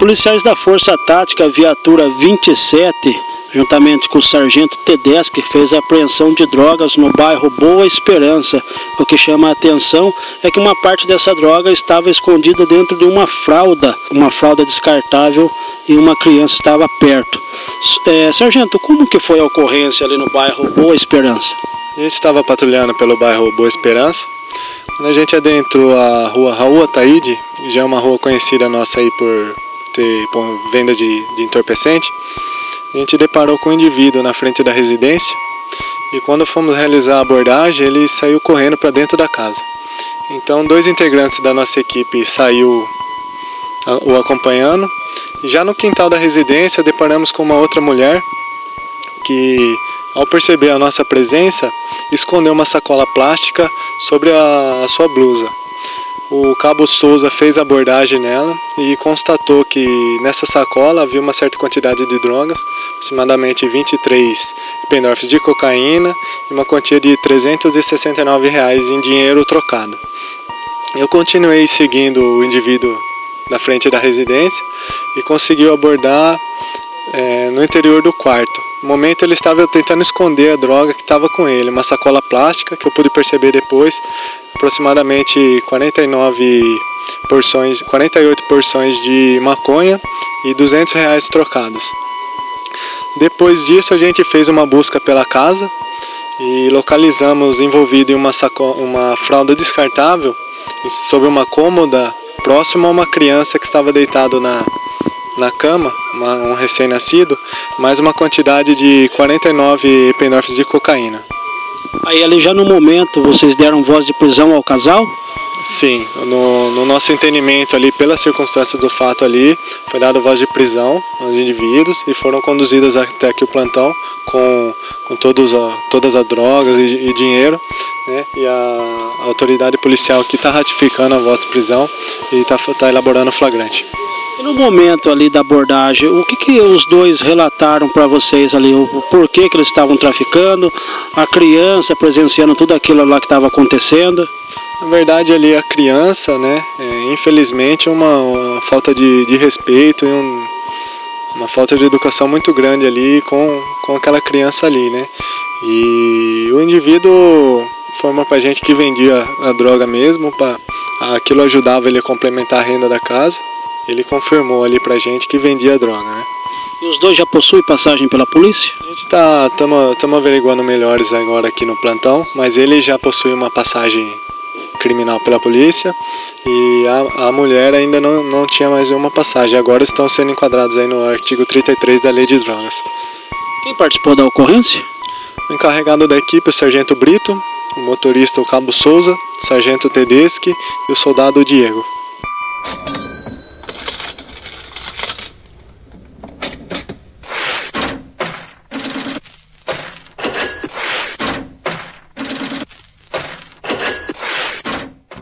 policiais da Força Tática, viatura 27, juntamente com o sargento Tedeschi, fez a apreensão de drogas no bairro Boa Esperança. O que chama a atenção é que uma parte dessa droga estava escondida dentro de uma fralda descartável, e uma criança estava perto. Sargento, como que foi a ocorrência ali no bairro Boa Esperança? A gente estava patrulhando pelo bairro Boa Esperança. Quando a gente adentrou a rua Raul Ataíde, que já é uma rua conhecida nossa aí por venda de entorpecente, a gente deparou com um indivíduo na frente da residência e quando fomos realizar a abordagem, ele saiu correndo para dentro da casa. Então, 2 integrantes da nossa equipe saiu o acompanhando e já no quintal da residência deparamos com uma outra mulher que, ao perceber a nossa presença, escondeu uma sacola plástica sobre a sua blusa. O cabo Souza fez a abordagem nela e constatou que nessa sacola havia uma certa quantidade de drogas, aproximadamente 23 pendorfs de cocaína e uma quantia de R$ 369 em dinheiro trocado. Eu continuei seguindo o indivíduo na frente da residência e conseguiu abordar no interior do quarto. No momento ele estava tentando esconder a droga que estava com ele, uma sacola plástica que eu pude perceber depois, aproximadamente 48 porções de maconha e R$ 200 trocados. Depois disso a gente fez uma busca pela casa e localizamos envolvido em uma fralda descartável sobre uma cômoda próximo a uma criança que estava deitado na cama, um recém-nascido, mais uma quantidade de 49 pendorfs de cocaína. Aí ali já no momento vocês deram voz de prisão ao casal? Sim, no nosso entendimento ali, pelas circunstâncias do fato ali, foi dado voz de prisão aos indivíduos e foram conduzidos até aqui o plantão com todas as drogas e dinheiro, né? E a autoridade policial aqui está ratificando a voz de prisão e está elaborando o flagrante. E no momento ali da abordagem, o que os dois relataram para vocês ali? O porquê que eles estavam traficando, a criança presenciando tudo aquilo lá que estava acontecendo? Na verdade ali a criança, né, infelizmente uma falta de respeito e uma falta de educação muito grande ali com aquela criança ali, né? E o indivíduo informou pra gente que vendia a droga mesmo, aquilo ajudava ele a complementar a renda da casa. Ele confirmou ali pra gente que vendia a droga, né? E os dois já possuem passagem pela polícia? A gente estamos averiguando melhores agora aqui no plantão, mas ele já possui uma passagem criminal pela polícia e a mulher ainda não tinha mais nenhuma passagem. Agora estão sendo enquadrados aí no artigo 33 da Lei de Drogas. Quem participou da ocorrência? O encarregado da equipe, o sargento Brito, o motorista, o cabo Souza, o sargento Tedeschi e o soldado Diego.